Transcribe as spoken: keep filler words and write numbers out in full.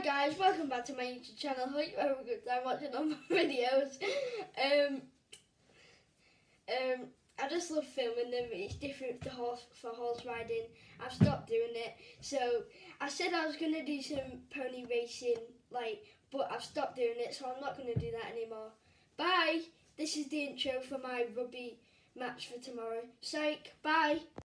guys, welcome back to my YouTube channel. Hope you have a good time watching all my videos. Um, um, I just love filming them. It's different to horse, for horse riding. I've stopped doing it. So I said I was going to do some pony racing, like, but I've stopped doing it, so I'm not going to do that anymore. Bye! This is the intro for my rugby match for tomorrow. Psych, bye!